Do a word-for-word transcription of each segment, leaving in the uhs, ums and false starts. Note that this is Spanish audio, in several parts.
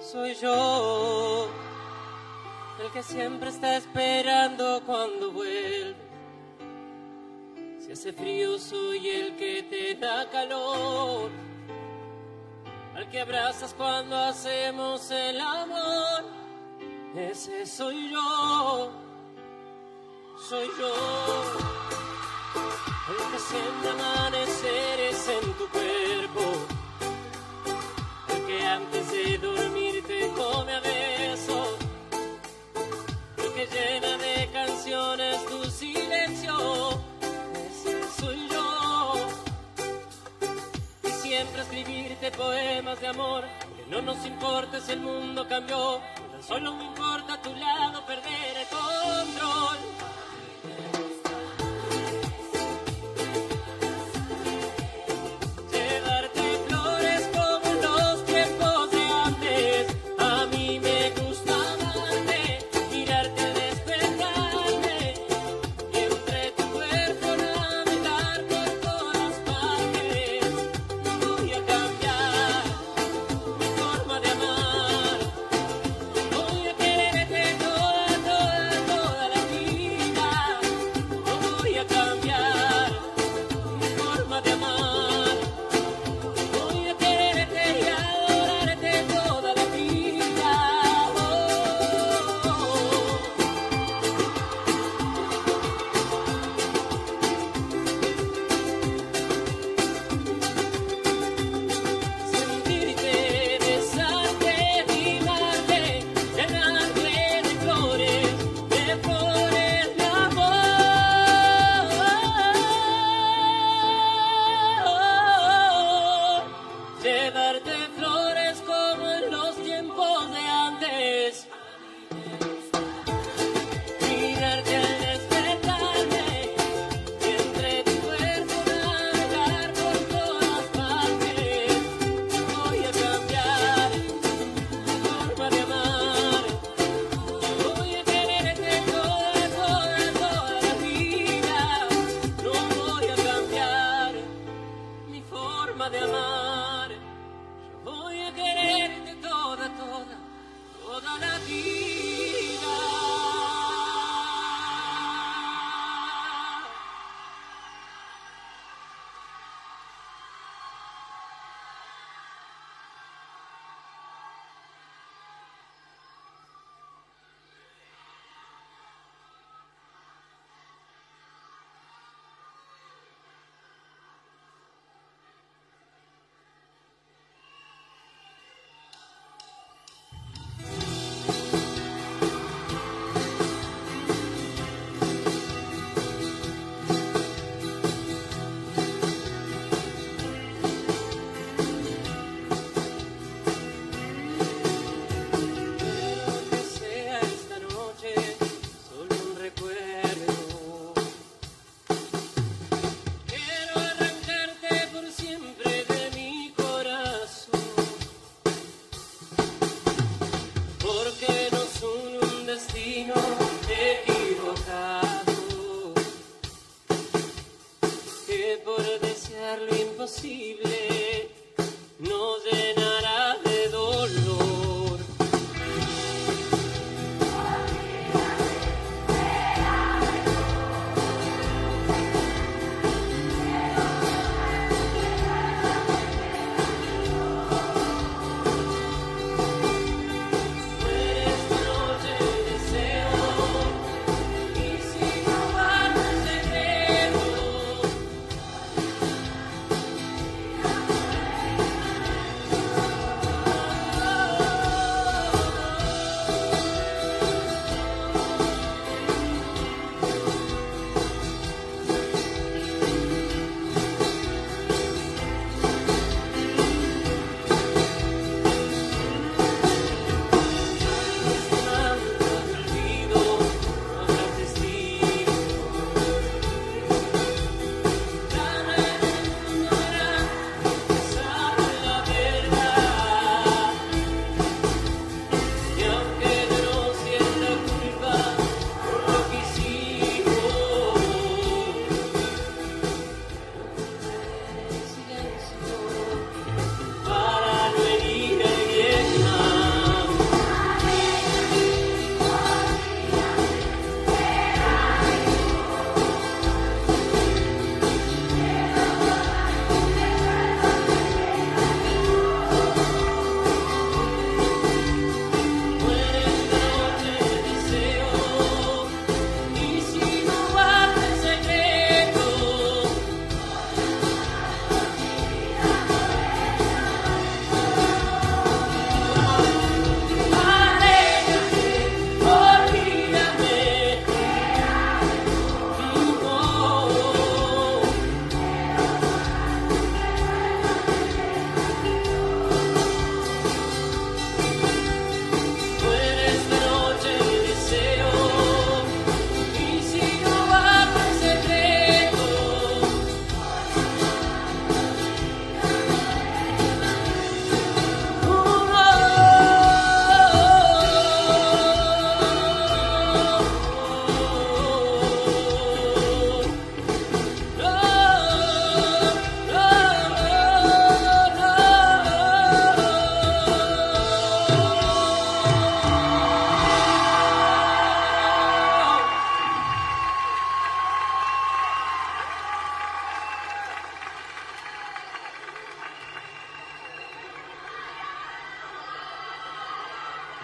Soy yo, el que siempre está esperando cuando vuelve. Si hace frío soy el que te da calor, al que abrazas cuando hacemos el amor. Ese soy yo, soy yo, el que siembra amaneceres en tu cuerpo, el que antes de dormir te come a besos, el que llena de canciones tu silencio. Ese soy yo, y siempre escribirte poemas de amor. Que no nos importa si el mundo cambió, tan solo me importa a tu lado perder el control.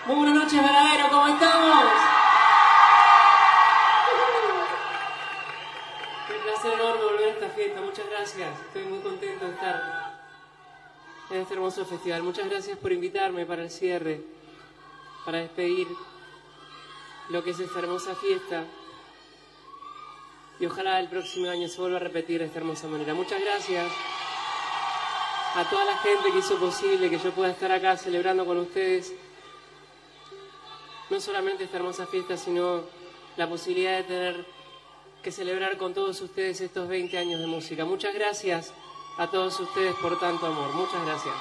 Muy buenas noches, Varadero, ¿cómo estamos? Qué placer enorme volver a esta fiesta, muchas gracias. Estoy muy contento de estar en este hermoso festival. Muchas gracias por invitarme para el cierre, para despedir lo que es esta hermosa fiesta. Y ojalá el próximo año se vuelva a repetir de esta hermosa manera. Muchas gracias a toda la gente que hizo posible que yo pueda estar acá celebrando con ustedes no solamente esta hermosa fiesta, sino la posibilidad de tener que celebrar con todos ustedes estos veinte años de música. Muchas gracias a todos ustedes por tanto amor. Muchas gracias.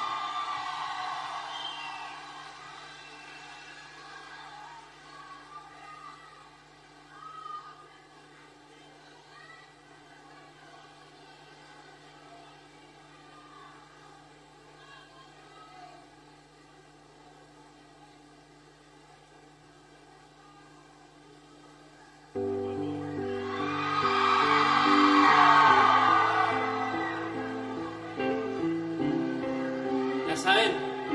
¿Saben?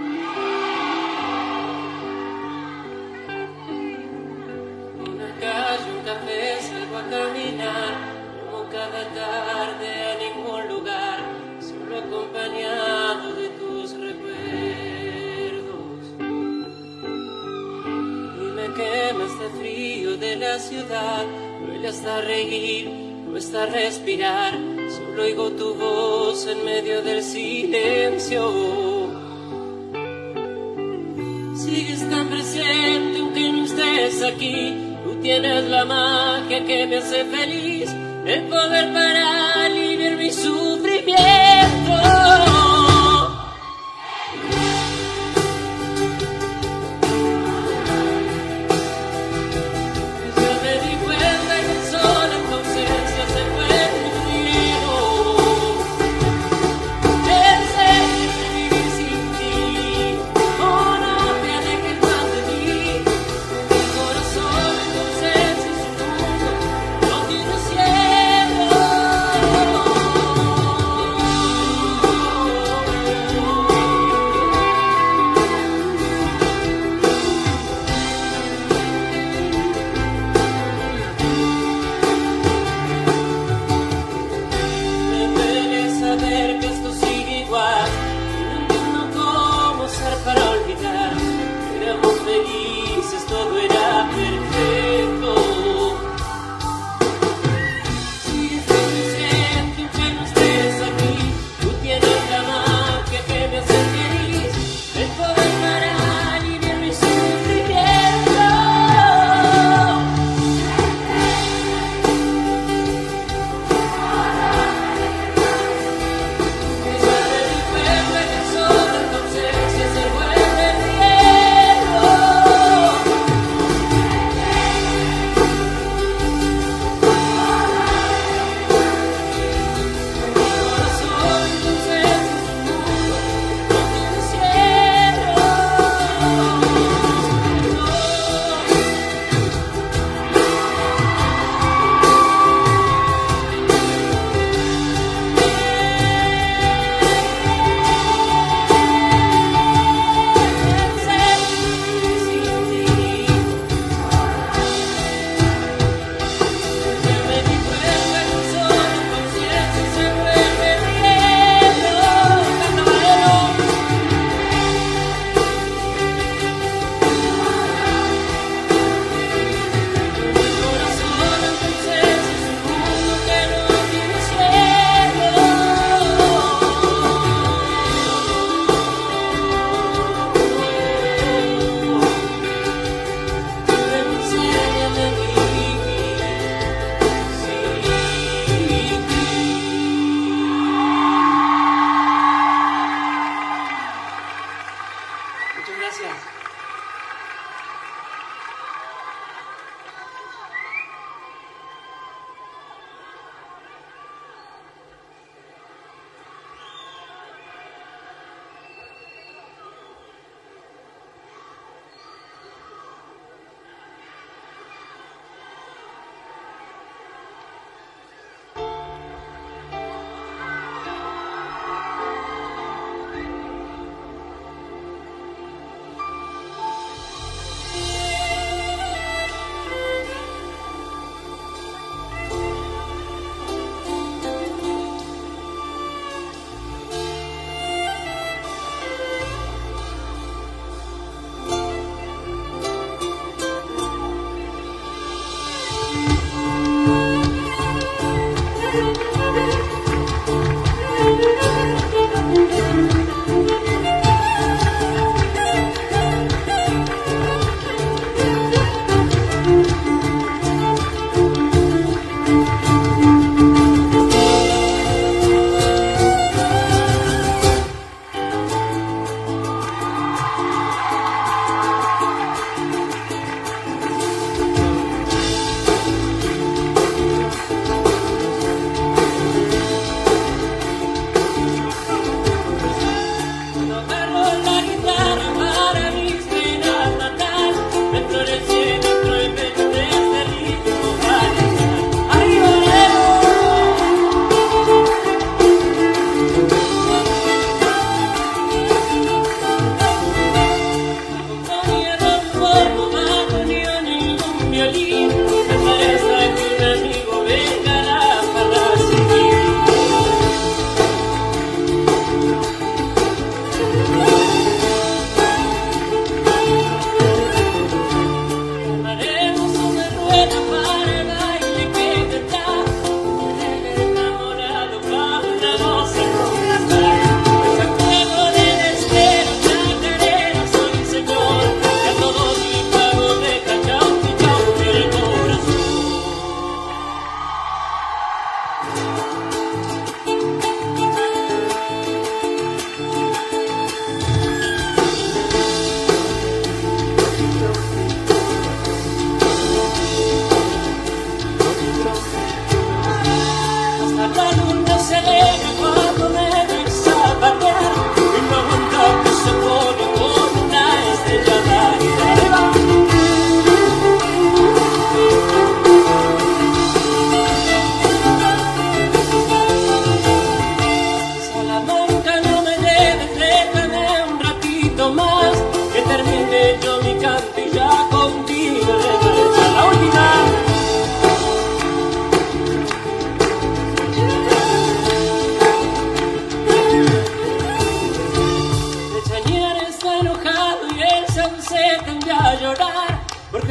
Una calle, un café, salgo a caminar, como cada tarde a ningún lugar, solo acompañado de tus recuerdos. Y me quema este frío de la ciudad, duele hasta reír, cuesta respirar, solo oigo tu voz en medio del silencio. Sigues tan presente aunque no estés aquí. Tú tienes la magia que me hace feliz, el poder para aliviar mi sufrimiento.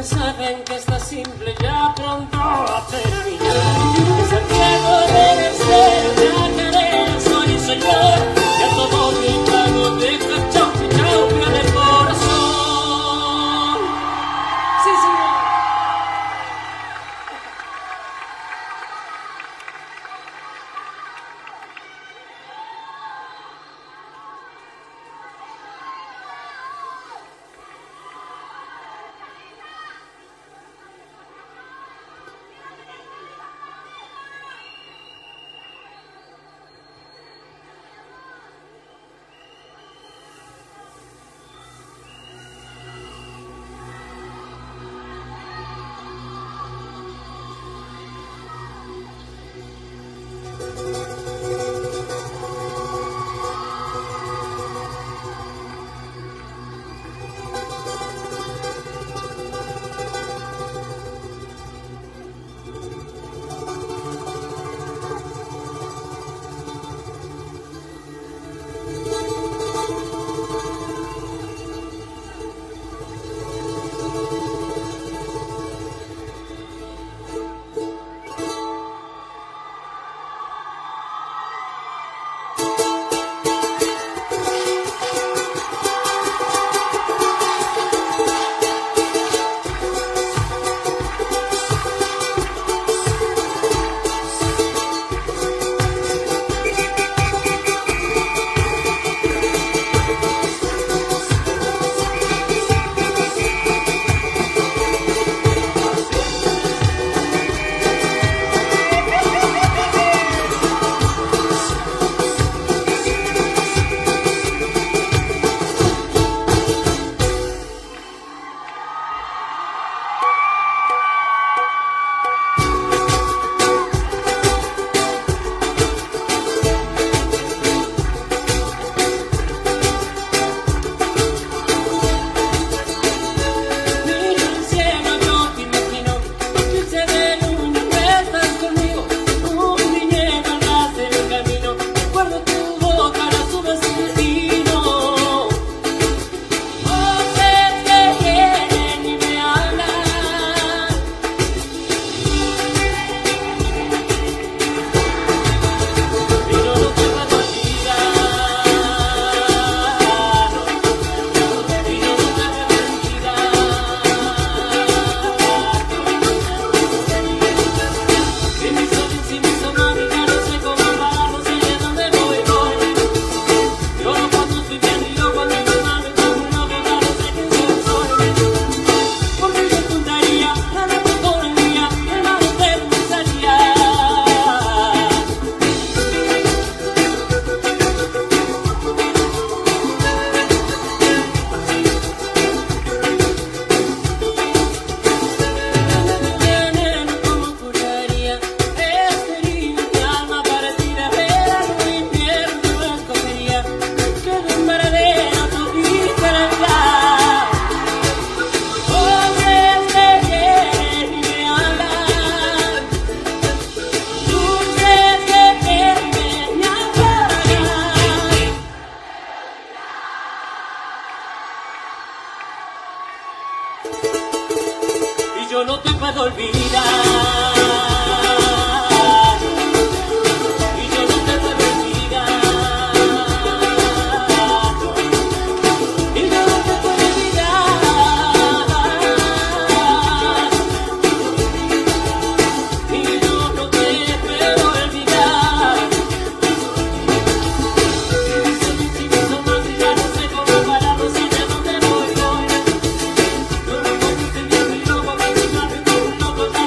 saben que está simple ya pronto a terminar. Es el ciego debe ser la cadena, soy señor, ya todo mi pago de cachao, chao, pierde el corazón. Sí, señor. Yo no te puedo olvidar. Y yo no te puedo olvidar. Y yo no te puedo olvidar. Y yo no te puedo olvidar. Si mis ojos y mis ojos ya no sé cómo pararlos y de dónde voy, voy. No me conoces bien, mi loco, mi loco, mi loco,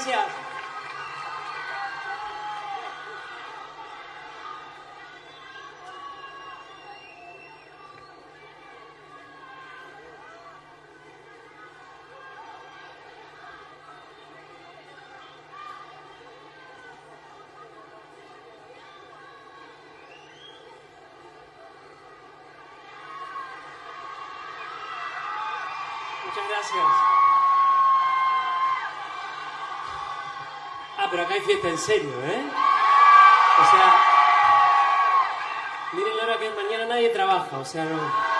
gracias. Muchas gracias. Ah, pero acá hay fiesta en serio, ¿eh? O sea, miren la hora que es mañana, nadie trabaja, o sea, no.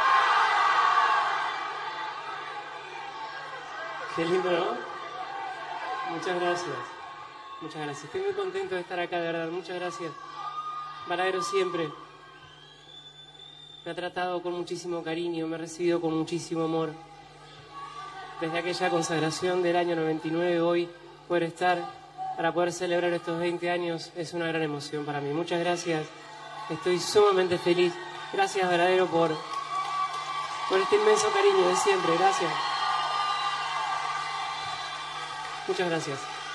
Qué lindo, ¿no? Muchas gracias. Muchas gracias. Estoy muy contento de estar acá, de verdad. Muchas gracias. Varadero siempre me ha tratado con muchísimo cariño, me ha recibido con muchísimo amor. Desde aquella consagración del año noventa y nueve, hoy poder estar, para poder celebrar estos veinte años, es una gran emoción para mí. Muchas gracias, estoy sumamente feliz. Gracias, Varadero, por, por este inmenso cariño de siempre. Gracias. Muchas gracias.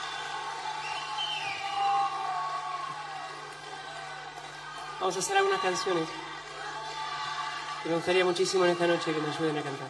Vamos a hacer algunas canciones que me gustaría muchísimo en esta noche que me ayuden a cantar.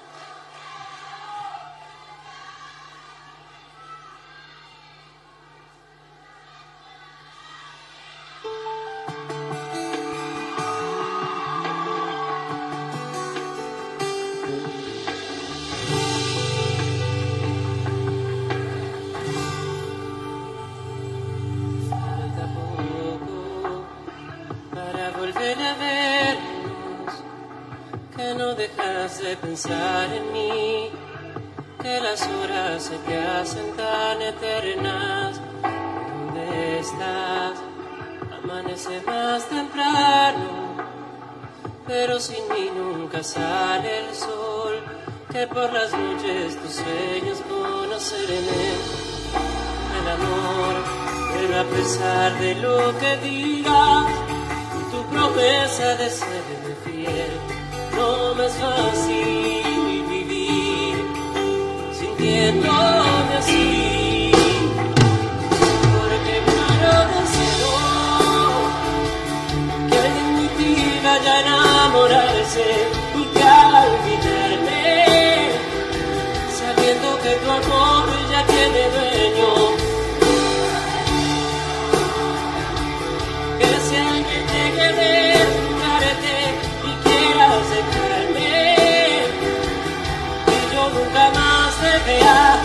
Pensar en mí, que las horas se te hacen tan eternas. ¿Dónde estás? Amanece más temprano, pero sin mí nunca sale el sol. Que por las noches tus sueños conocerme el amor, pero a pesar de lo que digas, tu promesa de serme fiel. No me es fácil vivir sintiéndome así, porque muero de deseo que alguien me diga ya enamorarse y que al olvidarme, sabiendo que tu amor ya tiene dueño, que si alguien te quiere jugarte y quiera aceptarme, y yo nunca más te vea.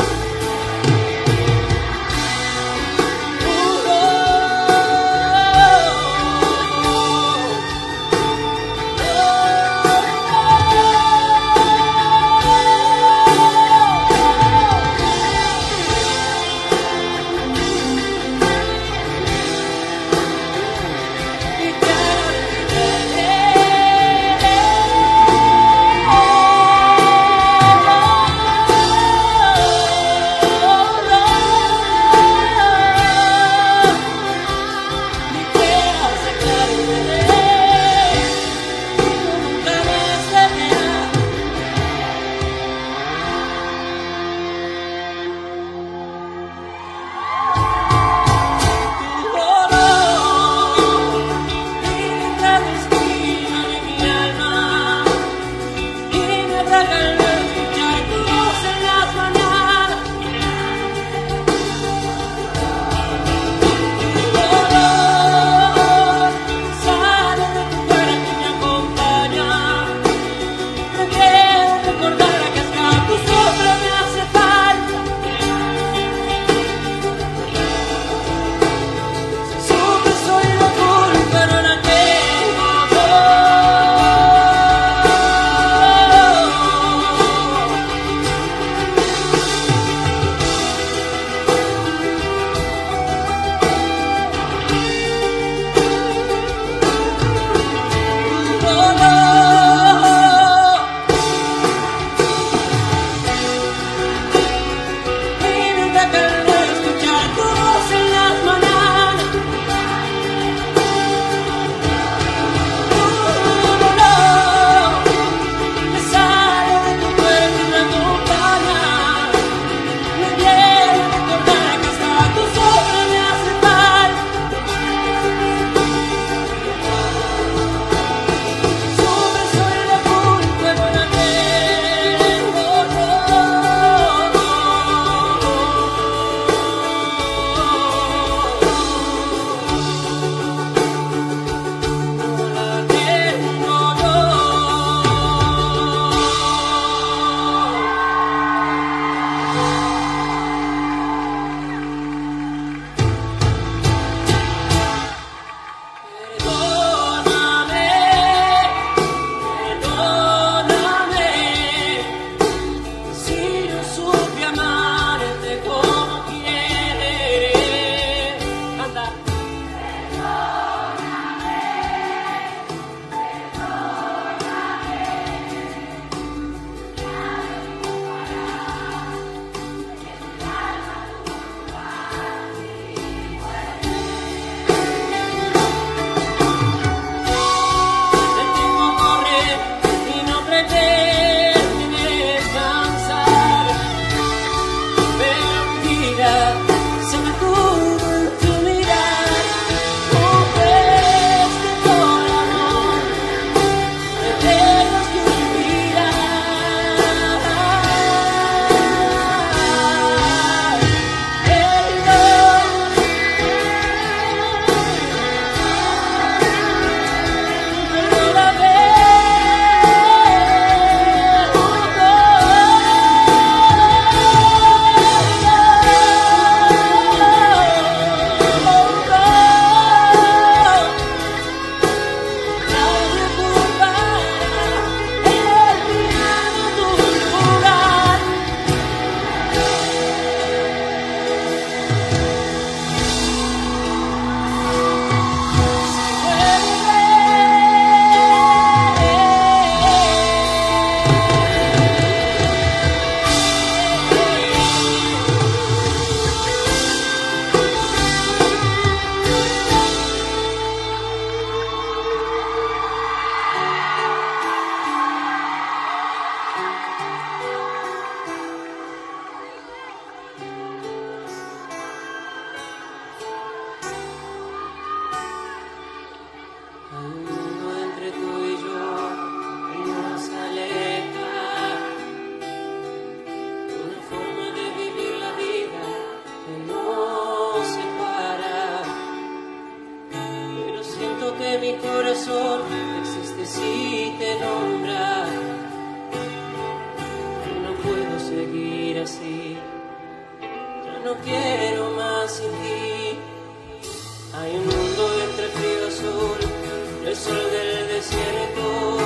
quiero más sin ti. Hay un mundo entre frío azul, el sol del desierto,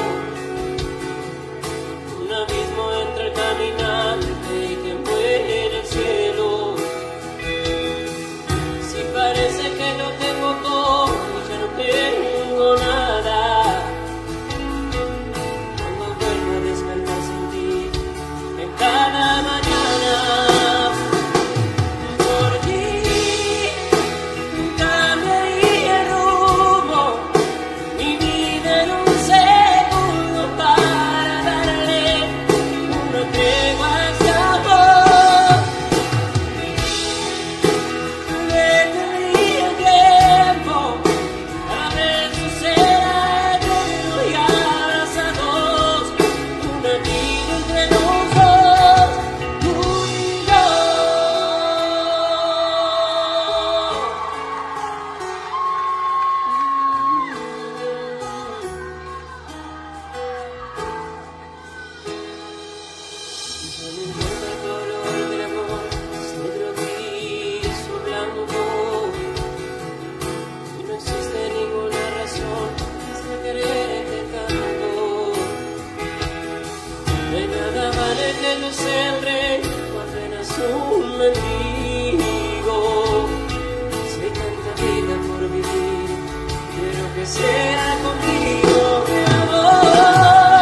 un abismo entre el caminante y quien muere en el cielo. Si parece que lo tengo todo y ya no tengo nada, cuando vuelvo a despertar sin ti en cada mañana. Por ti cambiaría el rumbo, mi vida en un segundo para darle una tregua a ese amor. Detendría el tiempo para ver suceder eterno y abrazados, una vida entre los dos, tú y yo. Ya no importa el color del amor, es negro, gris o blanco, y no existe ninguna razón más que quererte tanto. De nada vale que yo sea el rey o apenas un mendigo. Si hay tanta vida por vivir, quiero que sea contigo, mi amor.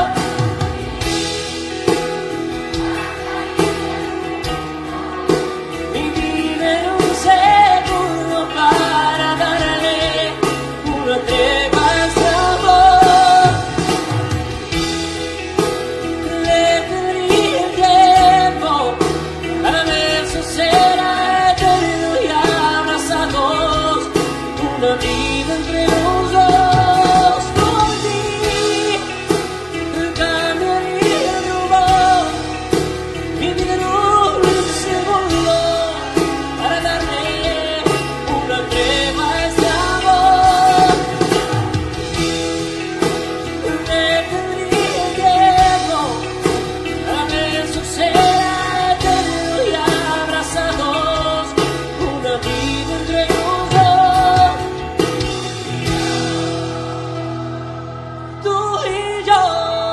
Mi vida en un segundo para darle una tregua a ese amor. Detendría el tiempo para ver suceder eterno y abrazados, una vida entre los dos. Por ti cambiaría el rumbo, mi vida en un segundo para darle una tregua a ese amor. Detendría el tiempo para ver suceder eterno y abrazados, una vida entre los dos, tú y yo.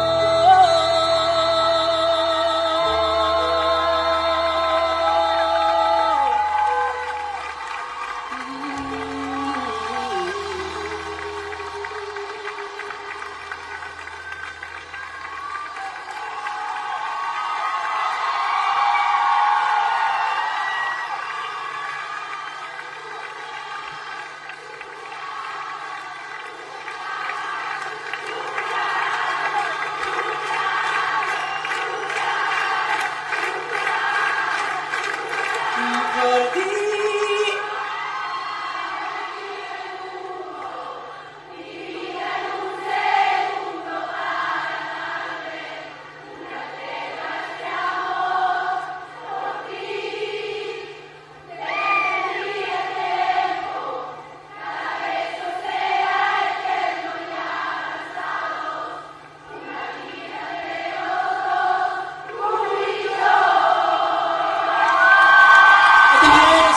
Por ti te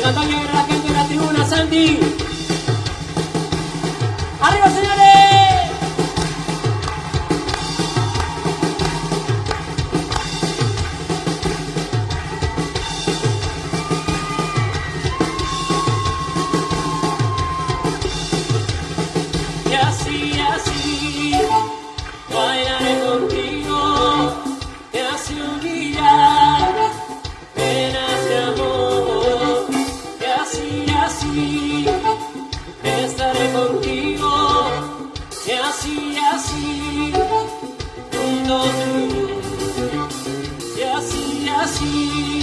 Antonio y la gente de la tribuna, Santi. ¡Arriba, señores! Y así, así, bailaré contigo, y así un día penas de amor, y así, así estaré contigo, y así, así junto a ti, y así, así.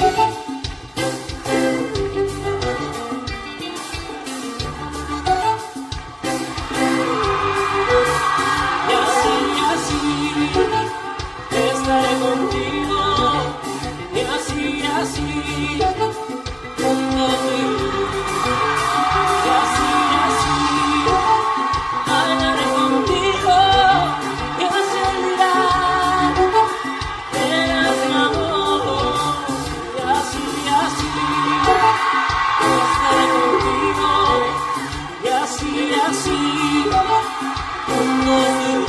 Estaré contigo, y así, así, junto a ti, y así, así, bailaré contigo, y así olvidar penas de amor, y así, así, estaré contigo, y así, así, junto a ti.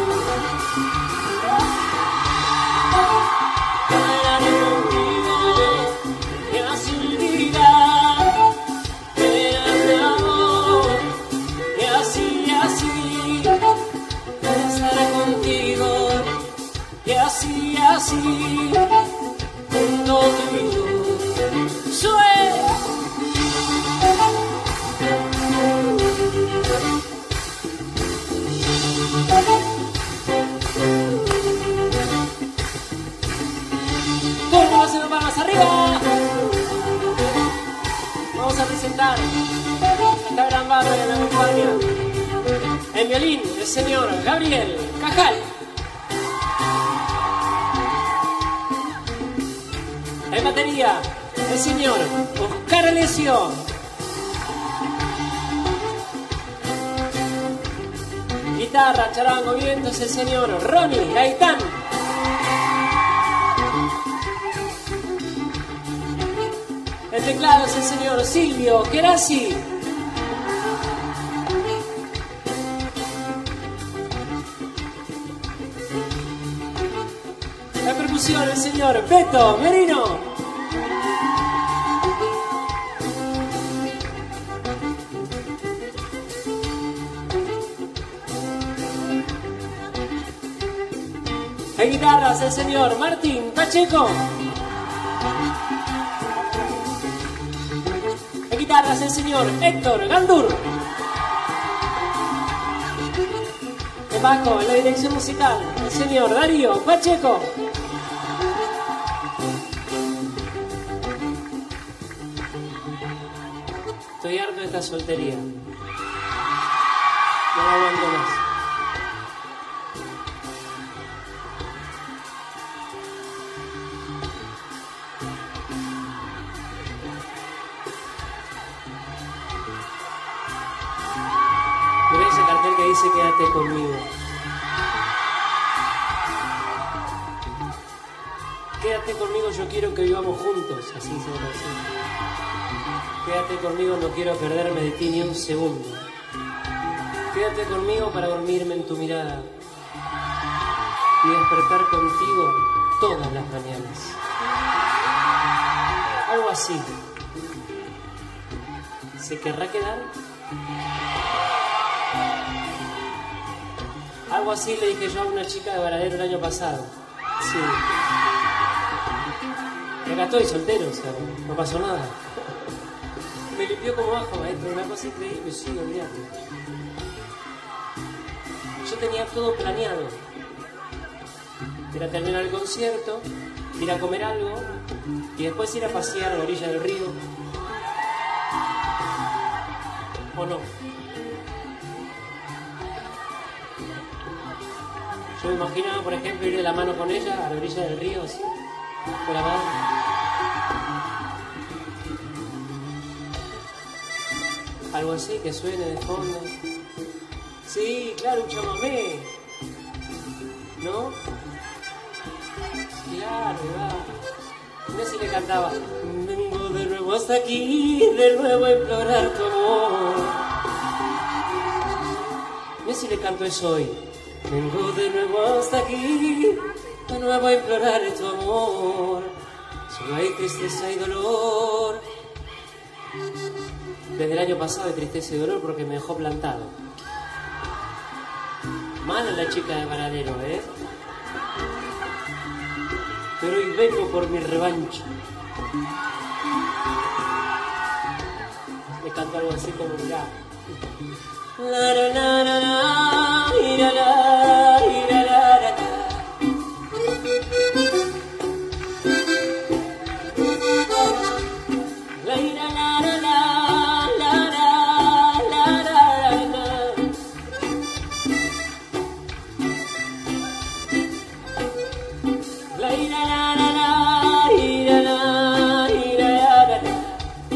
Y así, así, junto tuyo, suena. Todo el mundo haciendo palmas arriba. Vamos a presentar esta gran banda que me acompaña. En violín, el señor Gabriel Cajal. En batería, el señor Oscar Alessio. Guitarra, charango, vientos, el señor Ronnie Gaitán. El teclado es el señor Silvio Kerasi. La percusión, el señor Beto Merino. En guitarras, el señor Martín Pacheco. En guitarras, el señor Héctor Gandur. En bajo, en la dirección musical, el señor Darío Pacheco. Estoy harto de esta soltería. No la aguanto más. Mirá ese cartel que dice quédate conmigo. Quédate conmigo, yo quiero que vivamos juntos. Así se llama así. Quédate conmigo, no quiero perderme de ti ni un segundo. Quédate conmigo para dormirme en tu mirada y despertar contigo todas las mañanas. Algo así. ¿Se querrá quedar? Algo así le dije yo a una chica de Varadero el año pasado. Sí. Y acá estoy soltero, o sea, no pasó nada. Me limpió como ajo, maestro, una cosa increíble, sí, olvídate. Yo tenía todo planeado. Ir a terminar el concierto, ir a comer algo y después ir a pasear a la orilla del río. ¿O no? Yo me imaginaba, por ejemplo, ir de la mano con ella a la orilla del río, así, por la mano. Algo así que suene de fondo. Sí, claro, un chamamé. ¿No? Claro, va. Messi le cantaba: vengo de nuevo hasta aquí, de nuevo a implorar tu amor. Messi le cantó eso hoy: vengo de nuevo hasta aquí, de nuevo a implorar tu amor. Solo hay tristeza y dolor. Desde el año pasado hay tristeza y dolor porque me dejó plantado. Mala la chica de Varadero, ¿eh? Pero hoy vengo por mi revancha. Me canto algo así como mirá. La la la la la, ira la, ira la la la. La ira la la la, la la la la la. La ira la la la, ira la, ira la la la.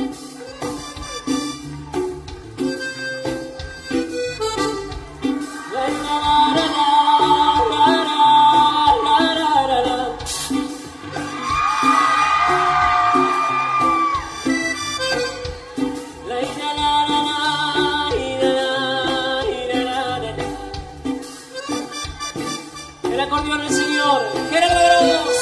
El acordeón del señor Gerardo Gross.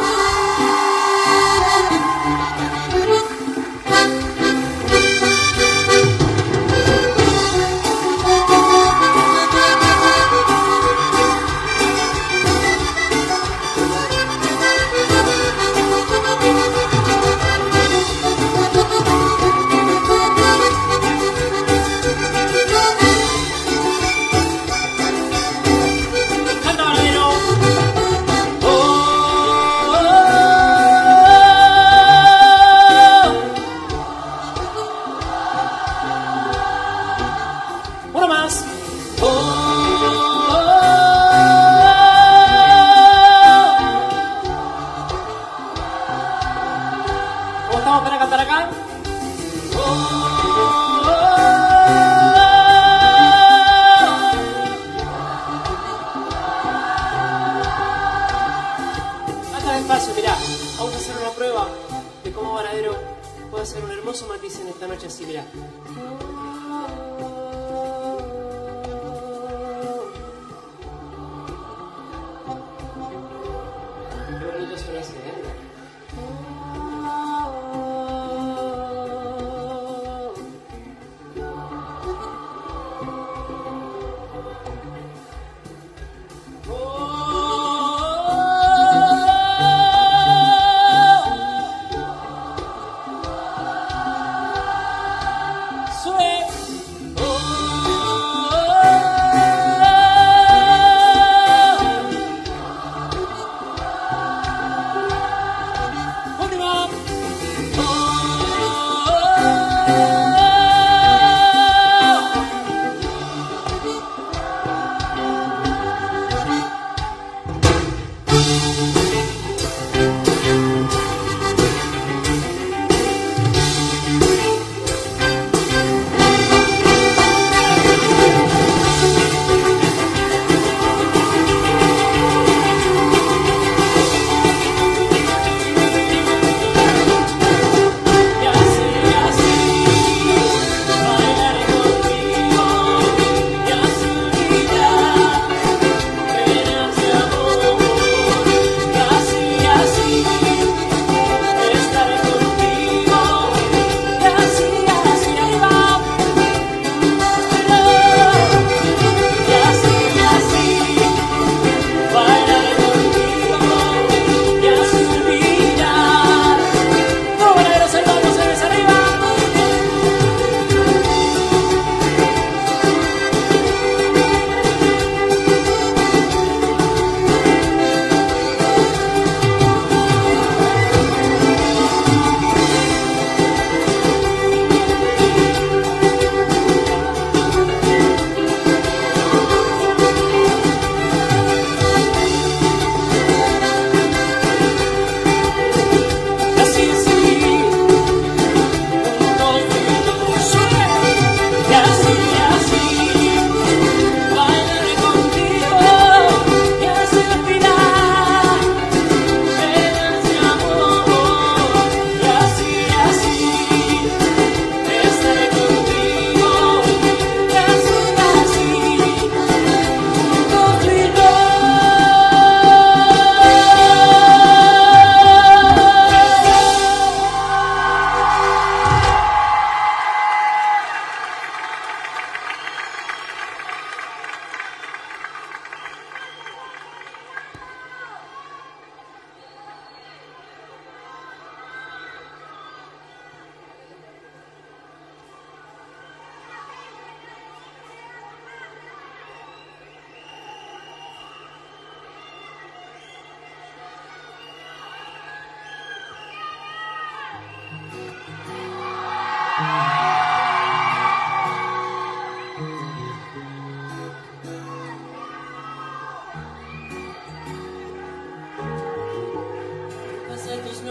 Uno más. Oh, oh, oh. ¿Cómo estamos para cantar acá? Oh, oh, oh. Canta despacio, mirá. Vamos a hacer una prueba de cómo Varadero puede hacer un hermoso matiz en esta noche así, mirá.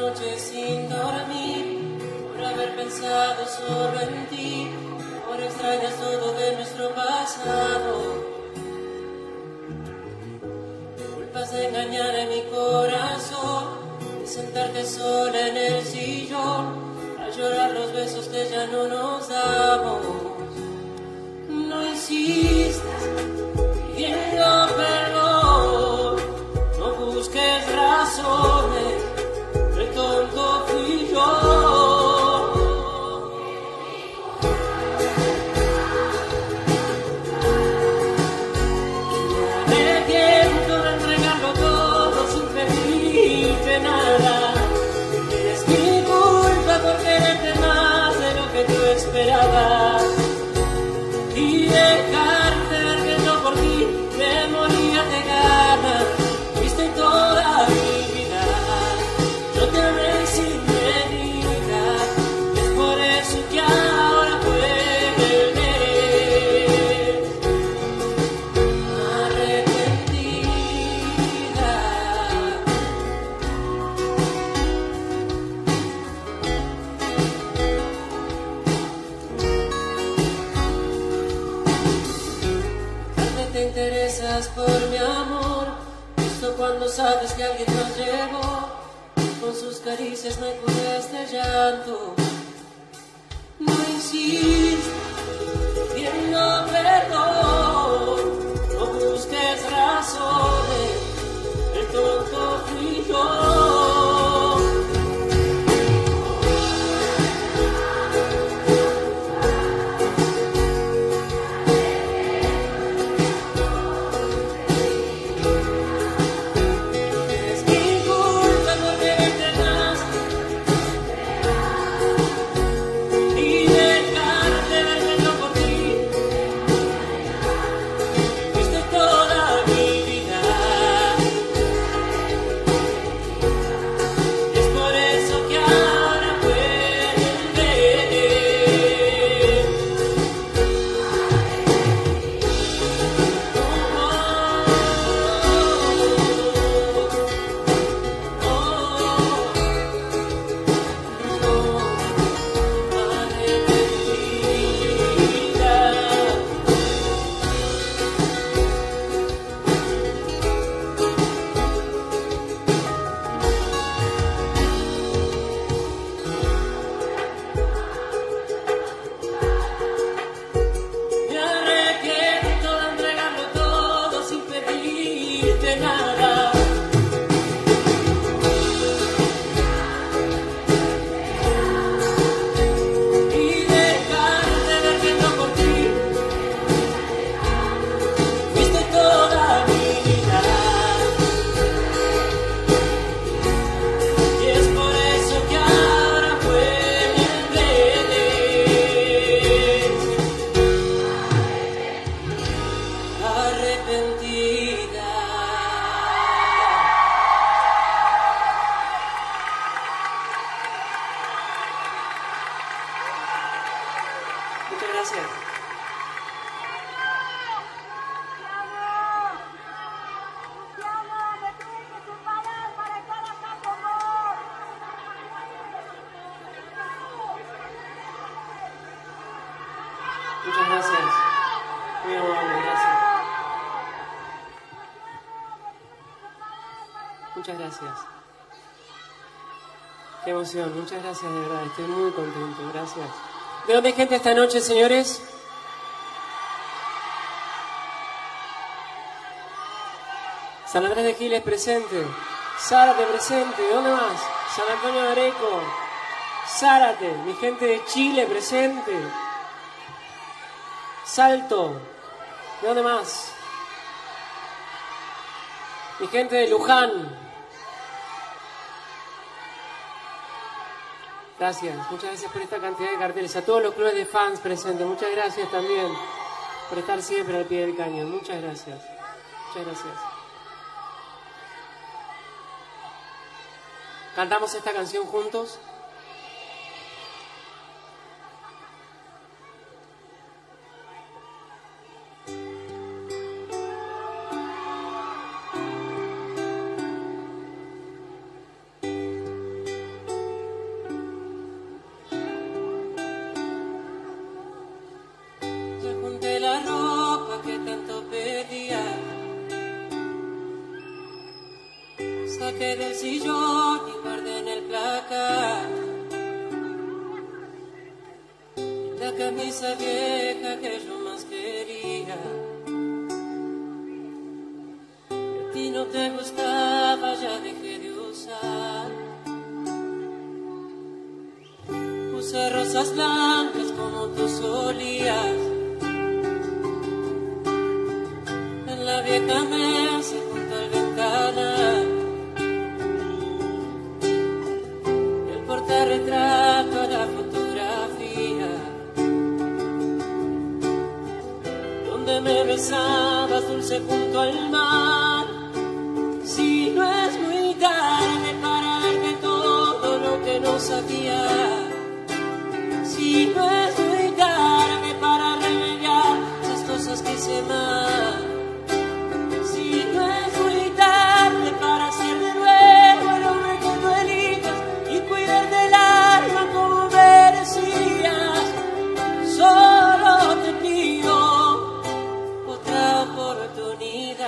noche sin dormir, por haber pensado solo en ti, por extrañar todo de nuestro pasado. Culpas de engañar en mi corazón, de sentarte sola en el sillón, a llorar los besos que ya no nos damos. No insistas pidiendo perdón, no busques razones, el tonto fui yo. Me arrepiento de entregarlo todo sin pedirte nada. Es mi culpa por quererte más de lo que tú esperabas y dejarte ver que yo por ti me moría de ganas. Fuiste toda mi vida, yo te amé sin medida, y es por eso que ahora vuelves arrepentida. Tarde te interesas por mi amor, justo cuando sabes que alguien más llegó, con sus caricias me cura este llanto. No insistas pidiendo perdón, no busques razones, el tonto fui yo. Es mi culpa por quererte más y dejarte ver que yo por ti fuiste toda mi vida. Es por eso que ahora vuelves me arrepiento de entregarlo todo sin pedirte nada. Y dejarte ver que yo por ti fuiste toda mi vida. Y es por eso que ahora vuelves arrepentida. Muchas gracias. Muchas gracias. Muy amable, gracias. Muchas gracias. Qué emoción, muchas gracias de verdad, estoy muy contento, gracias. ¿De dónde hay gente esta noche, señores? San Andrés de Giles presente, Zárate presente, ¿de dónde más? San Antonio de Areco, Zárate, mi gente de Chile presente, Salto, ¿de dónde más? Mi gente de Luján. Gracias, muchas gracias por esta cantidad de carteles. A todos los clubes de fans presentes, muchas gracias también por estar siempre al pie del cañón. Muchas gracias, muchas gracias. ¿Cantamos esta canción juntos? saqué del sillón y guardé en el placar la camisa vieja que yo más quería. Que a ti no te gustaba, ya dejé de usar. Puse rosas blancas como tú solías en la vieja mesa junto al ventanal. El portarretrato a la fotografía donde me besabas dulce junto al mar. Si no es muy tarde para darte todo lo que no sabía, si no es muy tarde para remediar esas cosas que hice mal, si no es muy tarde para ser de nuevo el hombre que tú eliges y cuidar del alma como merecías, solo te pido otra oportunidad.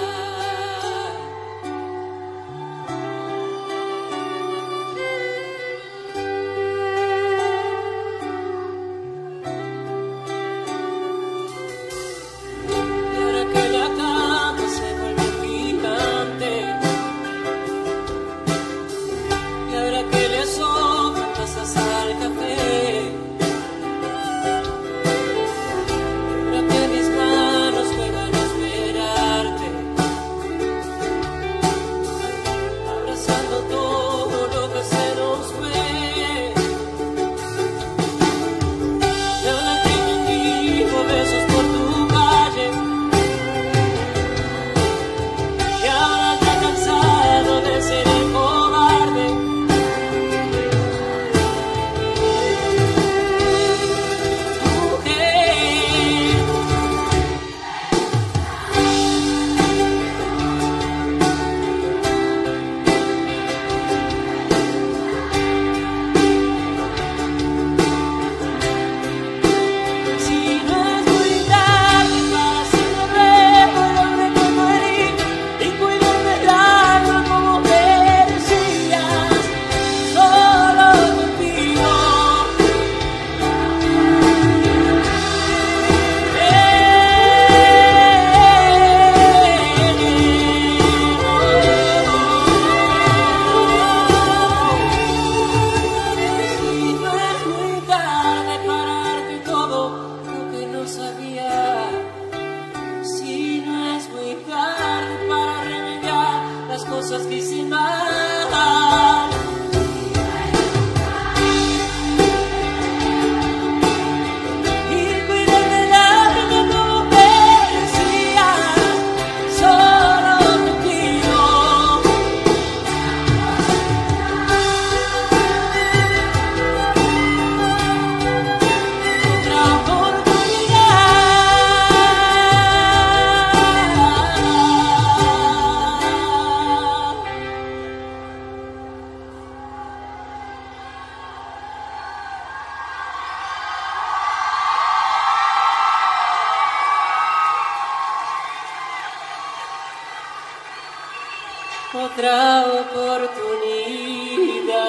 Otra oportunidad.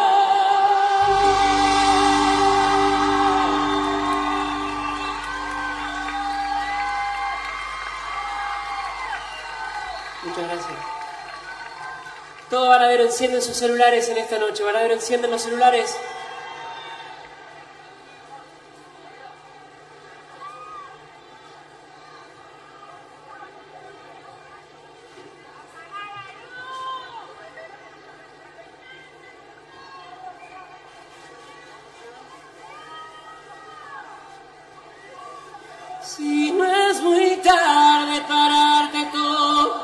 Muchas gracias. Todos van a ver, encienden sus celulares en esta noche. Van a ver, encienden los celulares. Si no es muy tarde para darte todo,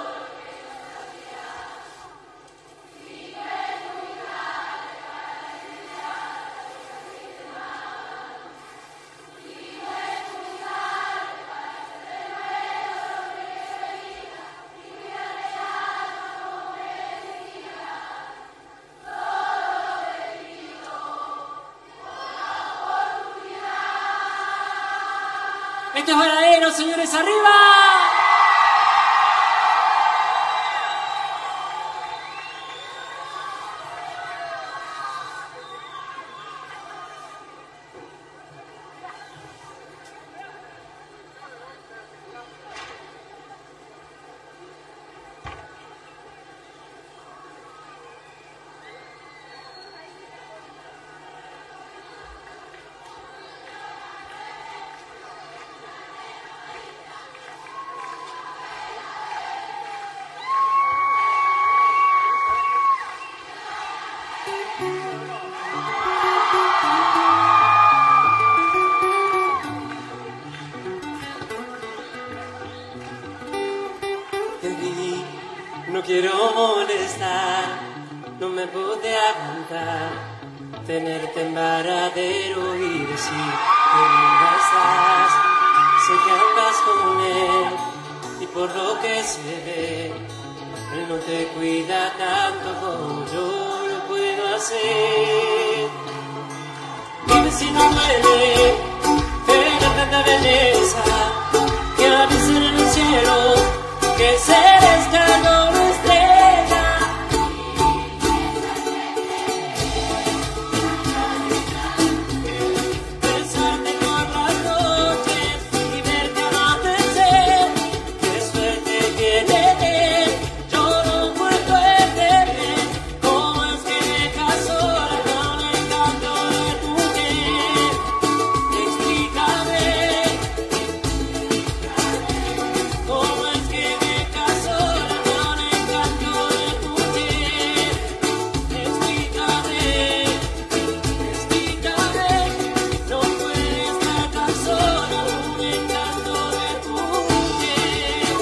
si no es muy tarde para decirte mal, si no es muy tarde para ser de nuevo lo que quería y cuidar del alma como merecía, solo te pido una oportunidad. Esto es verdadero, señores, arriba. aguantar tenerte en varadero y decir que linda estás. Sé que andas con él y por lo que se ve, él no te cuida tanto como yo lo puedo hacer. Dime si no duele tener tanta belleza que a veces en el cielo que se descarga una estrella. Besarte por las noches y verte amanecer. Qué suerte tiene él, yo no puedo entender cómo es que dejas sola con el canto de tu mujer. Explícame cómo es que dejas sola con el canto de tu mujer. Explícame, explícame, no puedes estar tan sola con el canto de tu mujer.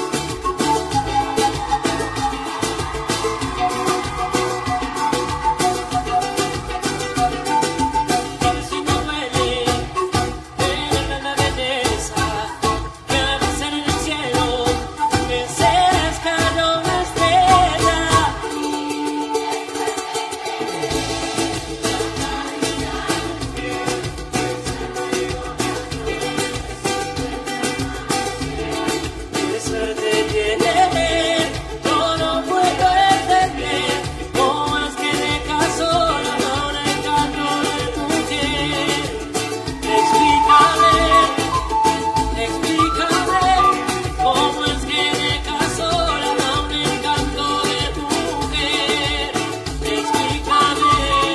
Dime si no duele tener tanta belleza que a veces en el cielo que se descarga una estrella. Qué suerte tiene él, yo no puedo entender cómo es que dejas sola con el canto de tu mujer. Explícame, explícame cómo es que dejas sola con el canto de tu mujer. Explícame,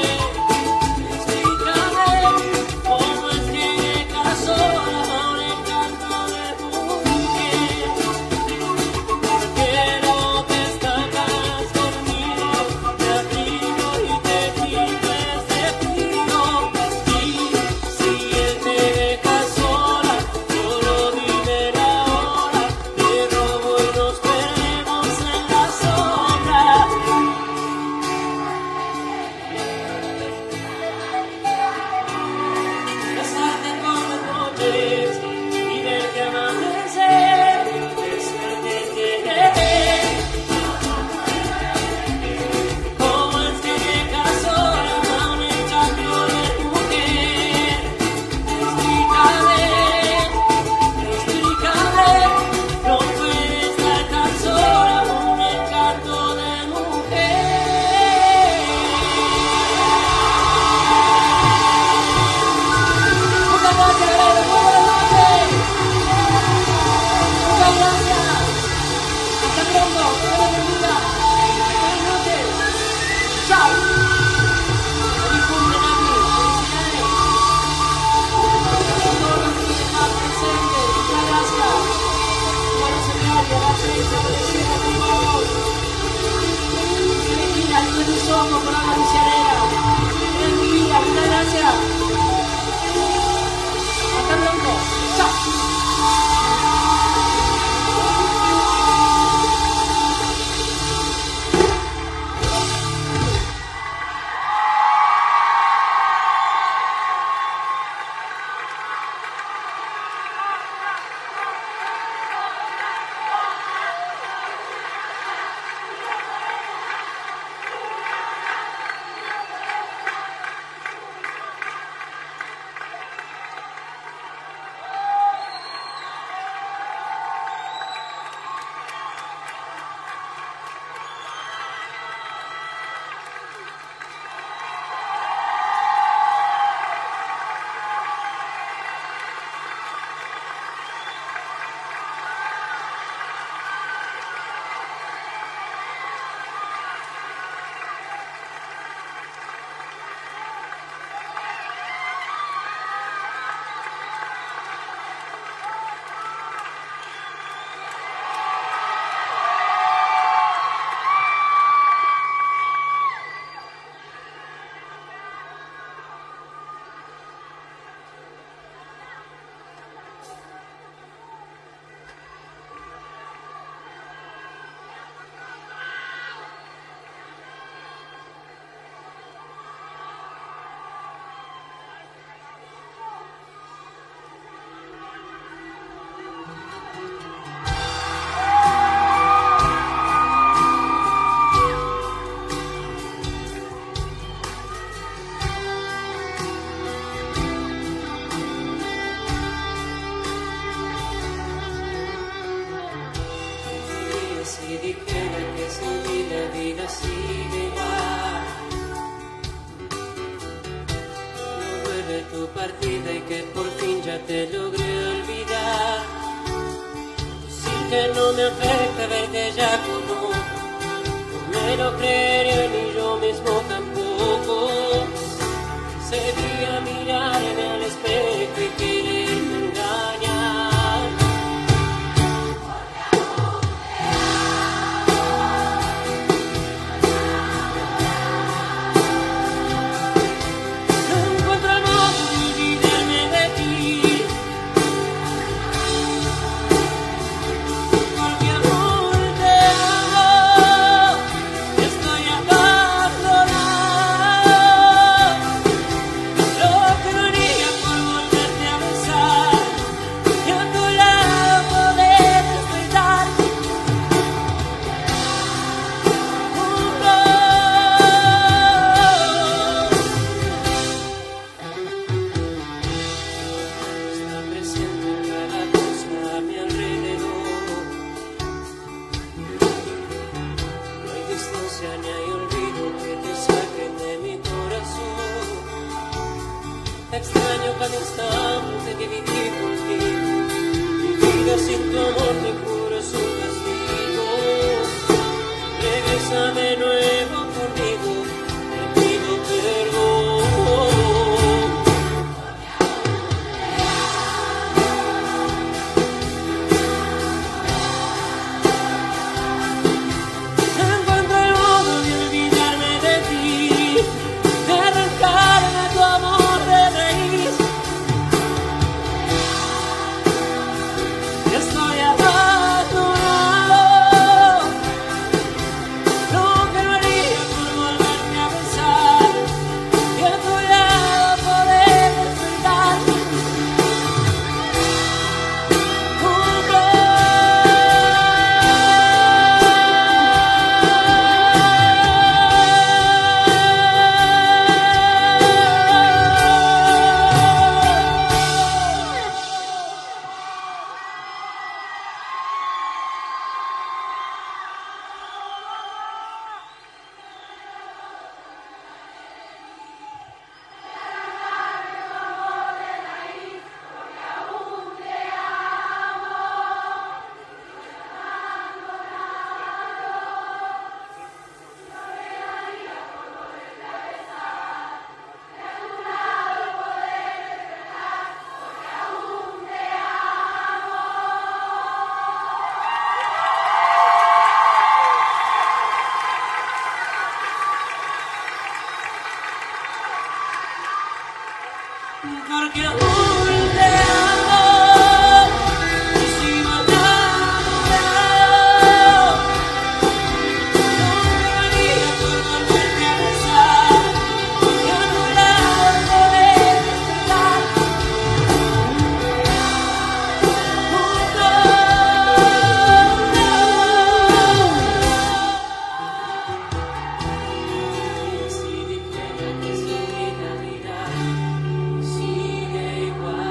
explícame cómo es que dejas sola con el canto de tu mujer. ¿Por qué no te escapas conmigo? Te abrigo y te quito este frío. Y si él te deja sola, solo dime la hora. Te robo y nos perdemos en la sombra. Besarte por las noches y verte amanecer. Qué suerte tiene él. ¿Cómo es que dejas sola con el canto de tu mujer? Explícame, explícame, no puedes estar tan sola con el canto de mujer. Muchas gracias, Guerrero. Muy buenas noches. Muchas gracias. Hasta pronto. Dios los bendiga. Buenas noches. Chao. Feliz cumple, Nati. Felicidades. A todos los que están presentes. Muchas gracias. Bueno, señor, gracias. Agradecida con Dios. Feliz día. Dios de somos con la lucianera. Feliz día. Muchas gracias. Hasta pronto. Chao. partida y que por fin ya te logré olvidar. Decir que no me afecta verte ya como no me lo creería ni yo mismo tampoco. Sería mirarme al espejo y quererme engañar. No encuentro el modo de olvidarme de ti, porque aún te amo, estoy abandonado. Lo que no haría por volverte a besar y a tu lado poder despertar. Está presente en cada cosa a mi alrededor. No hay distancia ni hay olvido que te saquen de mi corazón. Te extraño cada instante que viví contigo. Mi vida sin tu amor te juro es un castigo. Regrésame de nuevo conmigo, te pido perdón. No encuentro el modo de olvidarme de ti, de arrancarme tu amor de raíz. Estoy abandonado. Lo que no haría por volverte a besar y a tu lado poder despertar. Porque aún te amo y sigo enamorado. No me haría por volverte a besar y a tu lado poder despertar. Y así dijera que su vida dirá sigue igual.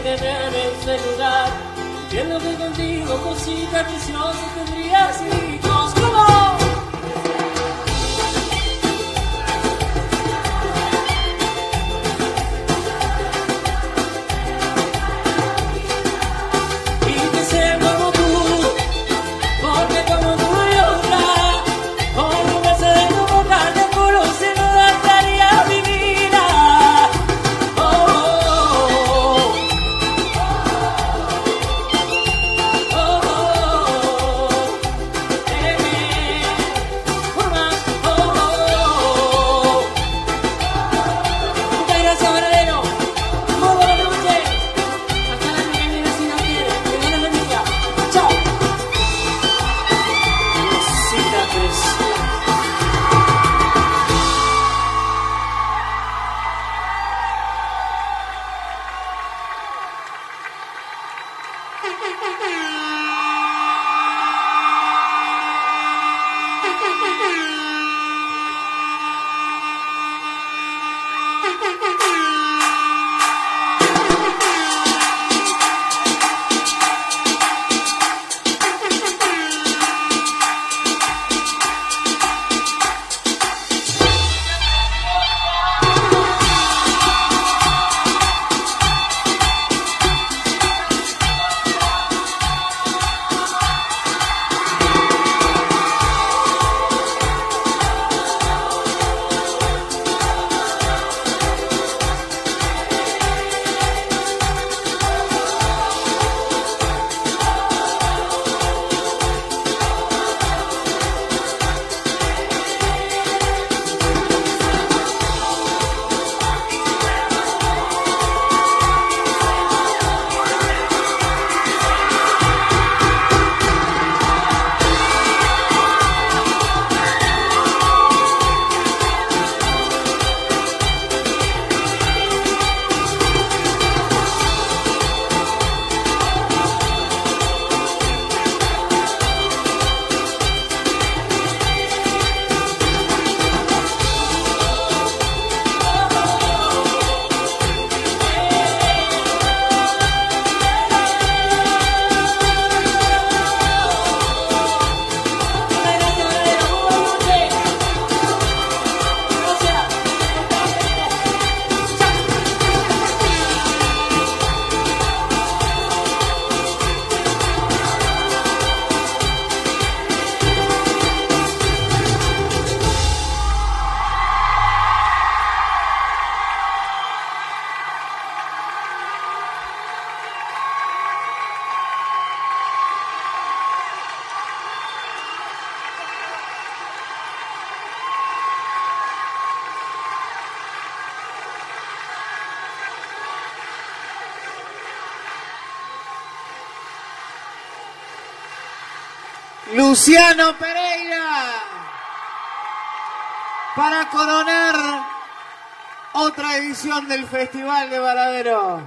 tener en ese lugar. Entiendo que contigo cositas preciosas tendrías hijos. ¿Cómo? Luciano Pereira, para coronar otra edición del Festival de Varadero.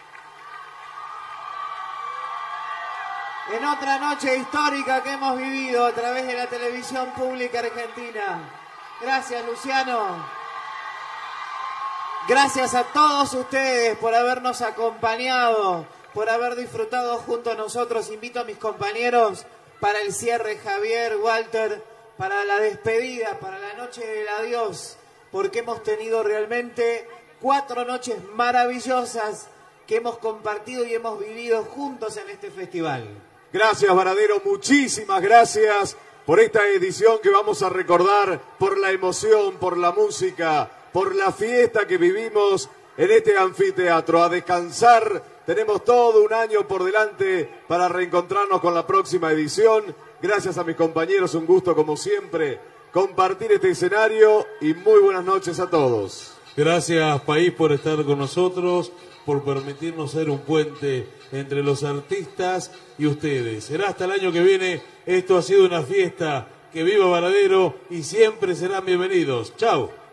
En otra noche histórica que hemos vivido a través de la televisión pública argentina. Gracias, Luciano. Gracias a todos ustedes por habernos acompañado, por haber disfrutado junto a nosotros. Invito a mis compañeros para el cierre, Javier, Walter, para la despedida, para la noche del adiós, porque hemos tenido realmente cuatro noches maravillosas que hemos compartido y hemos vivido juntos en este festival. Gracias, Varadero, muchísimas gracias por esta edición que vamos a recordar, por la emoción, por la música, por la fiesta que vivimos en este anfiteatro. A descansar, tenemos todo un año por delante para reencontrarnos con la próxima edición. Gracias a mis compañeros, un gusto como siempre compartir este escenario y muy buenas noches a todos. Gracias, país, por estar con nosotros, por permitirnos ser un puente entre los artistas y ustedes. Será hasta el año que viene. Esto ha sido una fiesta. Que viva Varadero y siempre serán bienvenidos. Chau.